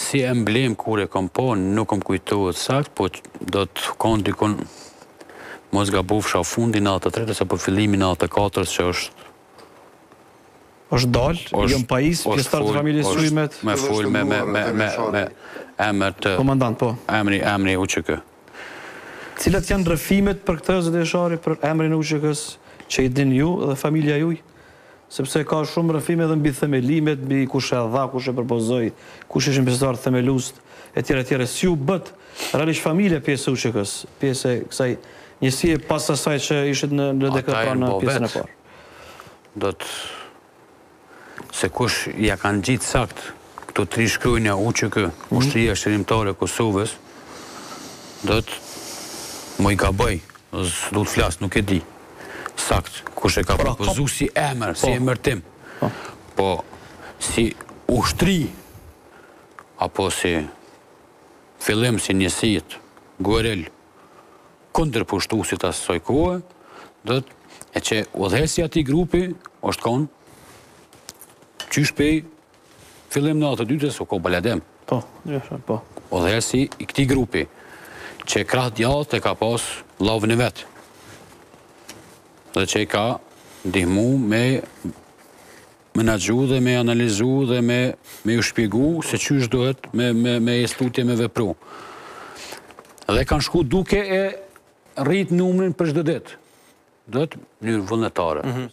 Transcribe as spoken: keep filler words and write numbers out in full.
si emblem kur e kom po, nuk kom kujtohet sakt, po do të konë dikon mos gabofsha fundi në atë tretës, apo fillimi në atë katërës që është është dalë, jëmë pajis, pjestar të familjes Sujmet. Me full, me emër të... Komandant, po. Emri U Q K. Cilat janë rëfimet për këtë zëtë e shari, për emrin U Q K-s, që i din ju dhe familja juj? Sepse ka shumë rëfime dhe mbi themelimet, mbi kush e dha, kush e përpozoj, kush ishin pjesëtar të themelust, e tjere tjere. Si u bët, realisht familje pjesë U Q K-s, pjesë e kësaj njësie pas asaj që ishit në D K P në pjesën e parë? Do të... se kush ja kanë gjitë sakt këto tri shkrujnja U Q K, ushtria shërimtare Kosovës, do të më i ka bëj, du të flasë, nuk e di, sakt, kush e ka propozu si emër, si emërtim, po si ushtri, apo si fillim si njësit, guerel, kundër pushtusit asoj kohë, do të, e që udhëhesi ati grupi, është konë, qysh pej fillim në atë dytës, o ko baladem. Po, po. Udhëhesi i këti grupi, që krahë djallët e ka pas lavën e vetë, dhe që i ka ndihmu me menagju dhe me analizu dhe me ju shpjegu se qysh dohet me estutje me vepru. Dhe kanë shku duke e rritë numrin për çdo ditë, do të njërë vullnetare.